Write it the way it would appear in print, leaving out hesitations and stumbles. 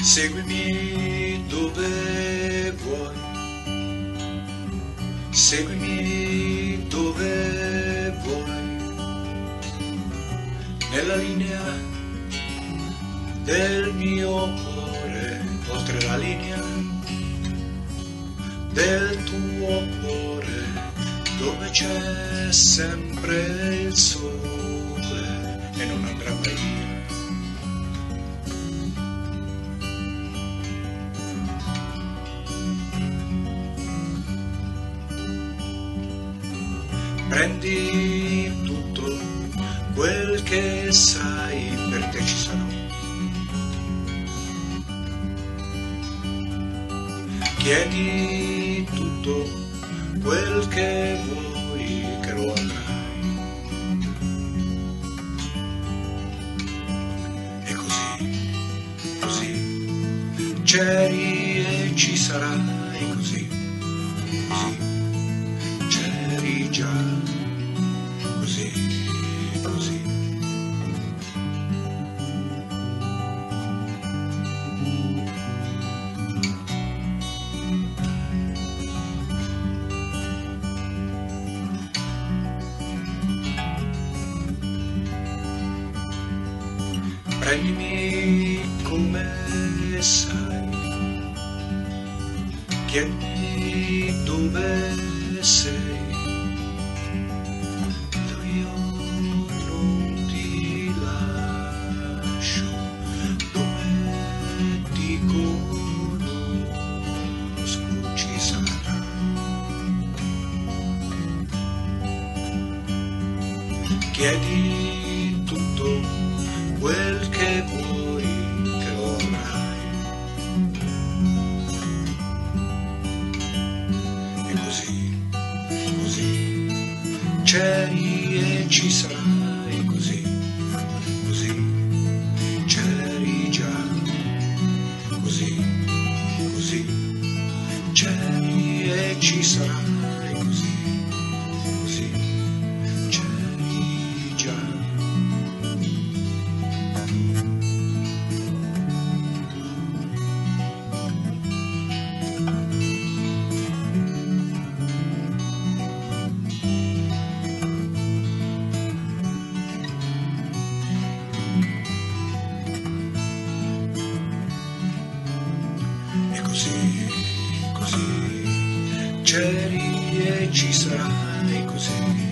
Seguimi dove vuoi, seguimi dove vuoi, nella linea del mio cuore, oltre la linea del tuo cuore, dove c'è sempre il sole e non andrà mai via. Prendi tutto quel che sai, per te ci sarò. Chiedi tutto quel che vuoi, che lo avrai. E così, c'eri e ci sarai, così, c'eri già, così. Prendimi come sai, chiedimi dove sei, io non ti lascio, dove ti conosco ci sarà. Chiedi tutto quel che vuoi, che lo avrai. E così, c'eri e ci sarai, così, c'eri già, così, c'eri e ci sarai, così, c'eri già. Così, c'eri e ci sarai, così.